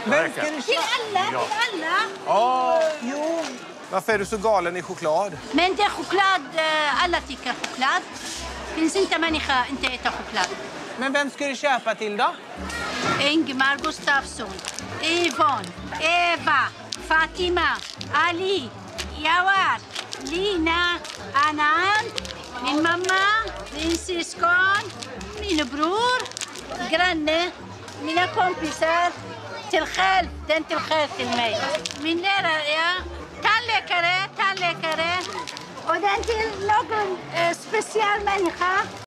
Vem ska du köpa? Till alla. Jo. Varför är du så galen i choklad? Men det är choklad, alla tycker choklad. Finns inte människa inte äter choklad. Men vem ska du köpa till då? Ingmar Gustafsson, Yvonne, Eva, Fatima, Ali, Jawar, Lina, Anan, min mamma, min syskon, min bror, granne, mina kompisar, till själv, den till själv till mig. Min lärare, tandläkare, och den till någon speciell människa.